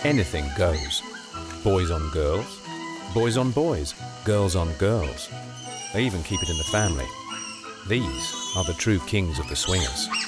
Anything goes. Boys on girls, boys on boys, girls on girls. They even keep it in the family. These are the true kings of the swingers.